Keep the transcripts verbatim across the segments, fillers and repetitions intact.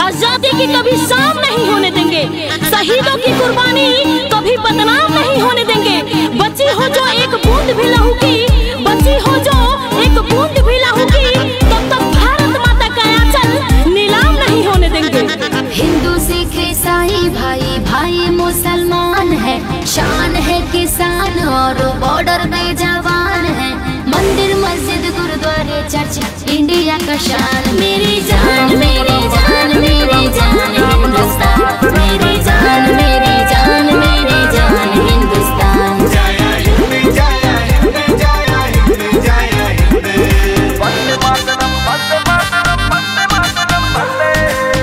आजादी की कभी शाम नहीं होने देंगे, शहीदों की कुर्बानी कभी बदनाम नहीं होने देंगे। बची हो जो एक बूंद भी लहू की, बची हो जो एक बूंद भी लहू की, तब तक भारत माता का आंचल नीलाम नहीं होने देंगे। हिंदू सिख ईसाई भाई भाई मुसलमान है, शान है किसान और बॉर्डर पे जवान है। मंदिर मस्जिद गुरुद्वारे चर्च इंडिया का शान। मेरी जान मेरी जान मेरी जान हिंदुस्तान, मेरी जान मेरी जान मेरी जान हिंदुस्तान। जय हिंद जय हिंद जय हिंद जय हिंद। वंदे मातरम वंदे मातरम वंदे मातरम वंदे।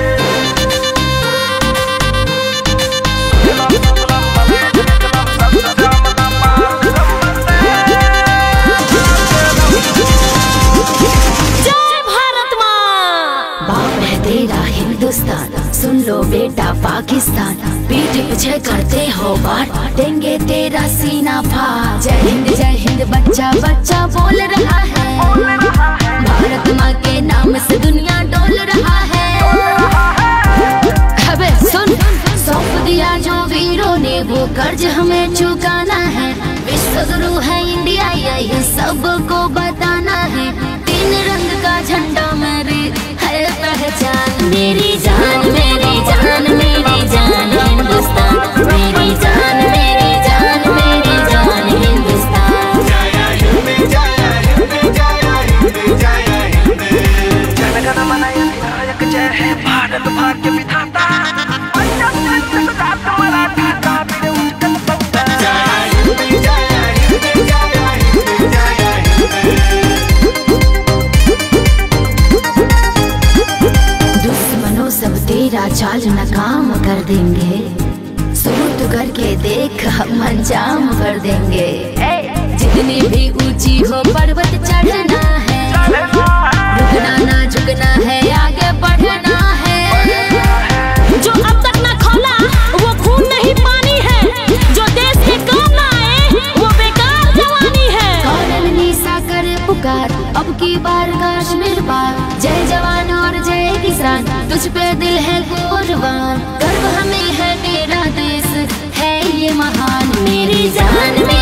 हिंदुस्तान सुन लो बेटा पाकिस्तान, पीठ पीछे करते हो वार, देंगे तेरा सीना फाड़। जय हिंद जय हिंद बच्चा बच्चा बोल रहा है, भारत माँ के नाम से दुनिया डोल रहा है। अबे सुन, सौंप दिया जो वीरों ने वो कर्ज हमें चुकाना है। विश्व गुरु है इंडिया यही सबको बताना है। तीन रंग का झंडा मेरी है पहचान। मेरी जान मेरी जान मेरी जान हिंदुस्तान, मेरी जान मेरी जान मेरी जान हिंदुस्तान। जय हिंद जय हिंद जय हिंद जय हिंद। जय जन मन अधिनायक जय है भारत भाग्य विधाता, पंजाब गुजरात मराठा द्राविड़ उत्कल बंगा। जय हिंद जय हिंद जय हिंद जय हिंद। दुश्मनों सब तेरा चाल नाकाम कर देंगे, सूत करके देख हम अंजाम कर देंगे। जितनी भी ऊंची हो पर्वत चढ़ना है, रुकना ना झुकना है आगे बढ़ना है। जो अब तक ना खौला वो खून नहीं पानी है, जो देश के काम ना आए वो बेकार जवानी है। कौन निशा करे पुकार अब की बार कश्मीर पार। जय जवान और जय किसान तुझ पे दिल है कुर्बान। गर्व हमें है तेरा देश है ये महान। मेरी जान